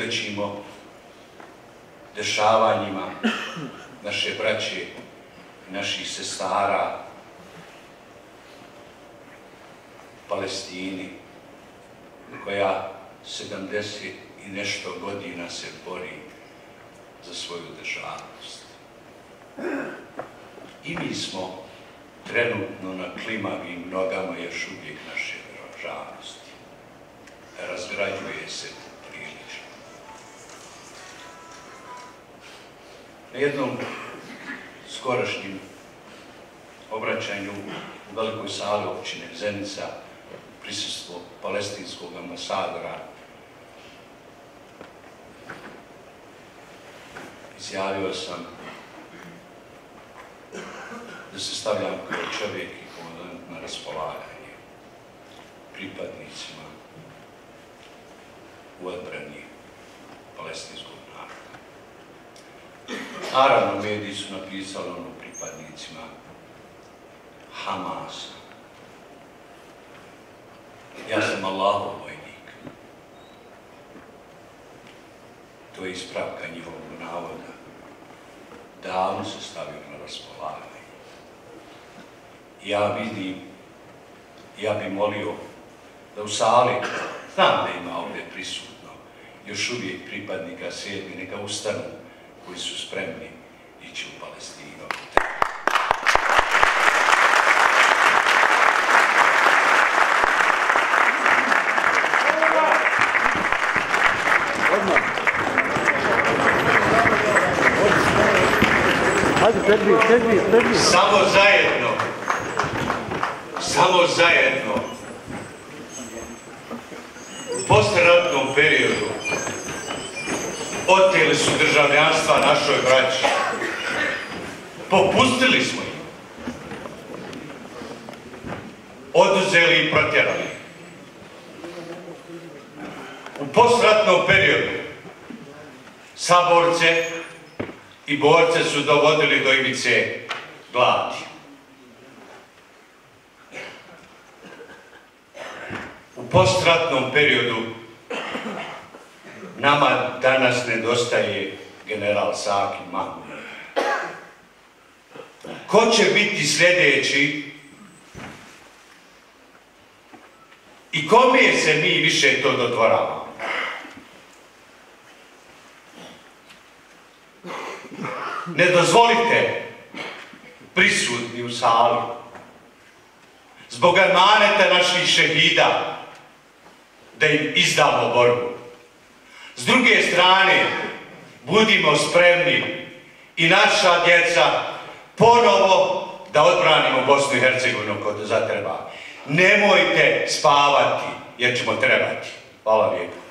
svjedočimo dešavanjima naše braće i naših sestara u Palestini, koja 70 i nešto godina se bori za svoju državnost. I mi smo trenutno na klimavim nogama još uvijek naše državnosti. Razgrađuje se prilično. Na jednom skorašnjem obraćanju u velikoj sali općine Zenica, prisustvo palestinskog ambasadora, izjavio sam da se stavljam kao čovjek i komandant na raspolaganje pripadnicima u odbrani palestinskog naroda. Naravno, mediji su napisali ono pripadnicima Hamasa. Ja sam Allahov vojnik. To je ispravka njihovog navoda. Davno se stavio na raspolaganje. Ja vidim, ja bih molio da u sali, znam da ima ovdje prisutno, još uvijek pripadnika sedmi, neka ustanu koji su spremni ići u Palestinu. Samo zajedno, u postratnom periodu oteli su državljanstva našoj braći. Popustili smo ih. Oduzeli i protjerali. U postratnom periodu saborce i borce su dovodili do ivice gladi. U postratnom periodu nama danas nedostaje general Saki Mahmud. Ko će biti sljedeći i kome se mi više to dodvoravamo? Ne dozvolite prisutni u sali zbog emaneta naših šehida da im izdamo borbu. S druge strane, budimo spremni i naša djeca ponovo da odbranimo Bosnu i Hercegovinu kod zatreba. Nemojte spavati jer ćemo trebati. Hvala lijepo.